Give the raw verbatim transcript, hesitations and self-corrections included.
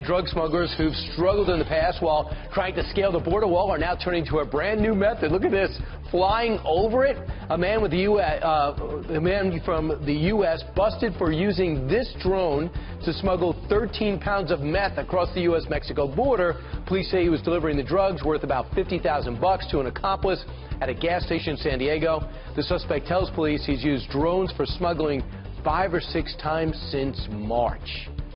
Drug smugglers who've struggled in the past while trying to scale the border wall are now turning to a brand new method. Look at this, flying over it. A man with the U S, uh, a man from the U S busted for using this drone to smuggle thirteen pounds of meth across the U S Mexico border. Police say he was delivering the drugs worth about fifty thousand bucks to an accomplice at a gas station in San Diego. The suspect tells police he's used drones for smuggling five or six times since March.